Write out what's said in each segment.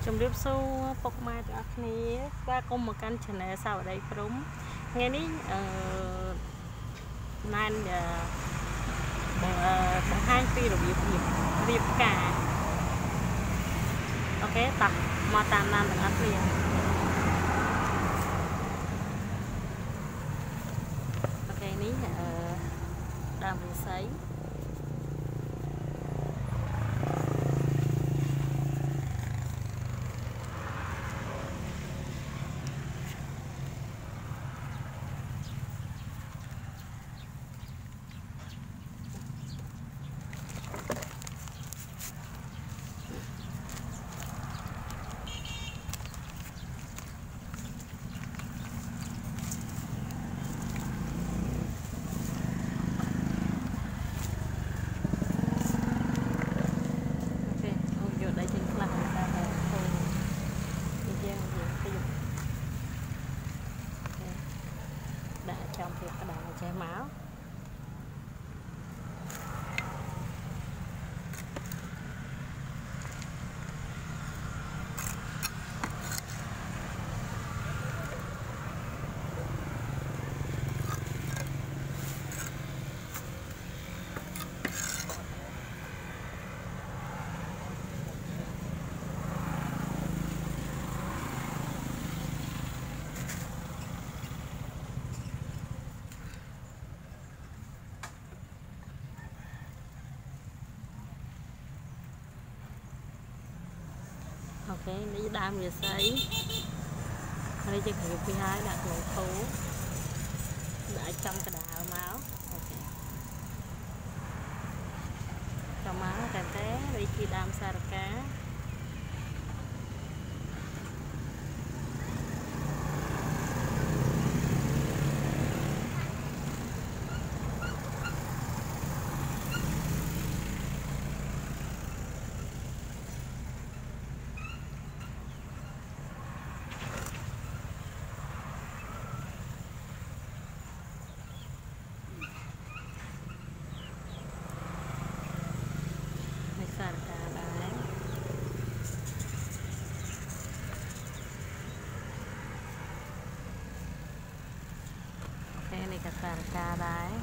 Chồng điệp su bọc mai từ này qua công một căn channel này sao ở đây Prum nghe ní nan bằng hai phi rồi điệp cả ok tập mà tạm nan từ này ok ní đang bị sấy trong việc cái đàn che máu ok ní đam về sấy đây chỉ phải phi hai đặt lỗ thú đã trong cái đào máu ok trong máu kèm té đây khi đam Sarika này cả Sarika đấy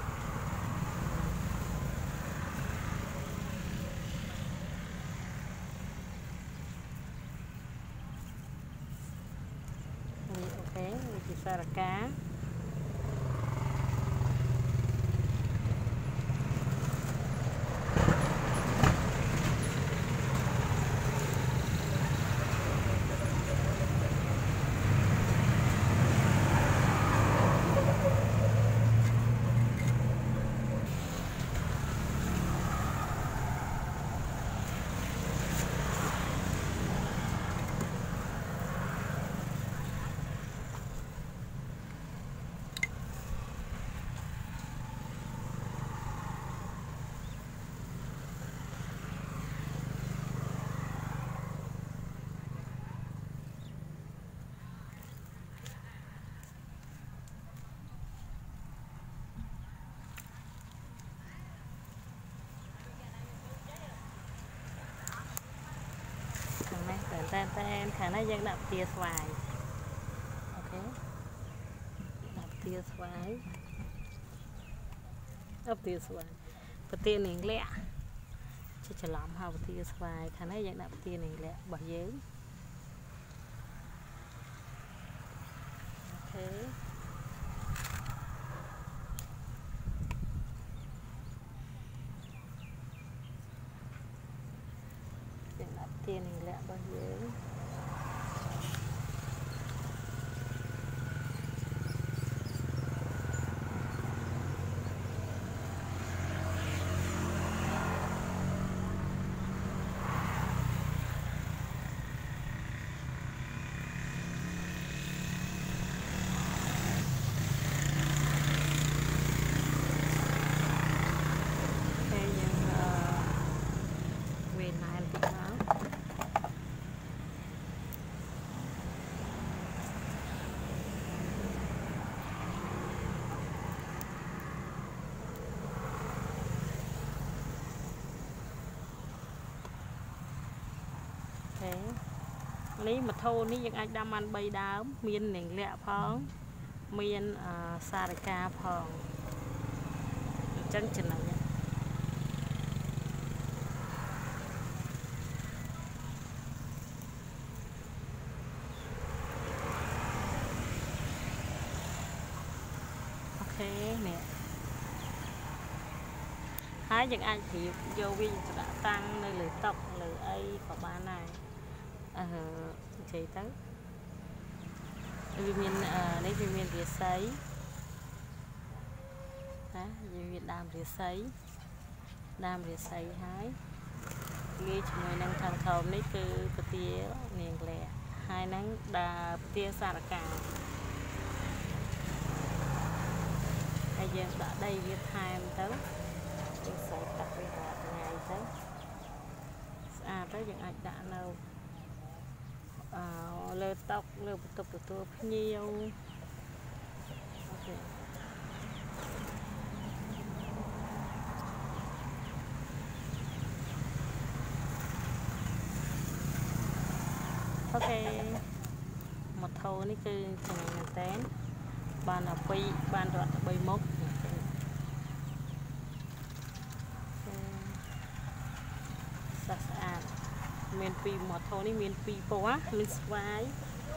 ok này chị Sarika tên khả năng dân đạp tia xoài ok đạp tia xoài ấp tia xoài và tia này lẹ chỉ chờ làm hao tia xoài khả năng dân đạp tia này lẹ bỏ giấy ok tiền này lẹ bao nhiêu thế នេះមកធូនេះយើងអាចដាំបាន3ដើមមាននាងលាក់ផងមានសារិកាផងអញ្ចឹងចំណេញអូខេនេះហើយយើងអាចព្រៀបយកវាទៅដាក់តាំងនៅលើតុលើអីក៏បានដែរនិយាយទៅវាមាននេះវាមានរាសីណាវាដើមរាសីហើយងាយជាមួយនឹងខាងក្រោមនេះគឺពទានាងលាក់ហើយនឹងដើមពទាសារកាហើយយើងដាក់ដីវាថែមទៅយើងសើដាក់វារាល់ថ្ងៃទៅស្អាតទៅយើងអាចដាក់នៅលើតុលើបន្ទប់ទទួលភ្ញៀវអូខេម៉ូតូនេះគឺចំណេញមែនតើបានបានរត់3មុខស្អាតមាន2ម៉ូតូនេះមាន2ពណ៌មានស្វាយ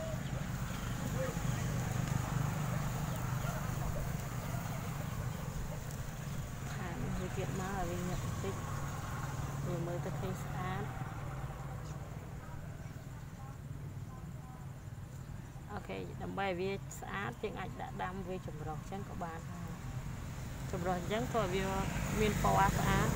ខាងនេះទៀតមកឲ្យវាញាក់បន្តិចវាមើលទៅឃើញស្អាតអូខេដើម្បីឲ្យវាស្អាតយើងអាចដាក់ដាំវាចម្រុះចឹងក៏បានដែរចម្រុះអញ្ចឹងព្រោះវាមានពណ៌ស្អាត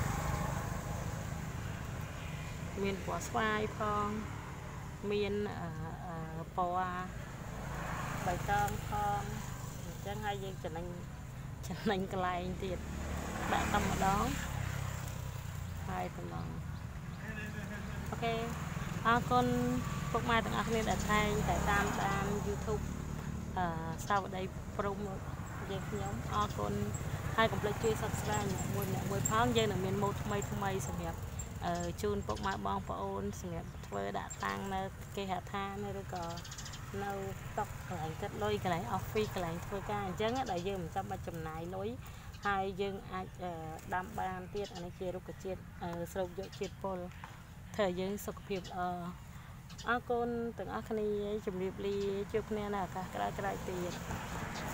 មានពណ៌ស្វាយផងមានពណ៌បៃតងផងអញ្ចឹងហើយយើងចំណេញកន្លែងទៀតដាក់តែម្ដងហើយតែម្ដងអូខេអរគុណពុកម៉ែទាំងអស់គ្នាដែលតែតាមដាន YouTube សាវដីព្រំយើងខ្ញុំអរគុណហើយកុំភ្លេចជួយ Subscribe អ្នកមួយផងយើងនឹងមានម៉ូដថ្មីសម្រាប់ជូនពុកម៉ែបងប្អូនសម្រាប់ធ្វើដាក់តាំងនៅគេហដ្ឋានឬក៏នៅតុកន្លែងកាត់លុយកន្លែង office កន្លែងធ្វើការអញ្ចឹងដែលយើងមិនចាំបាច់ចំណាយលុយហើយយើងអាចដាំបានទៀតអានេះជារុក្ខជាតិស្រូបយកជាតិពុលធ្វើឲ្យយើងសុខភាពល្អអរគុណទាំងអស់គ្នាជម្រាបលាជួបគ្នានៅឱកាសក្រោយៗទៀត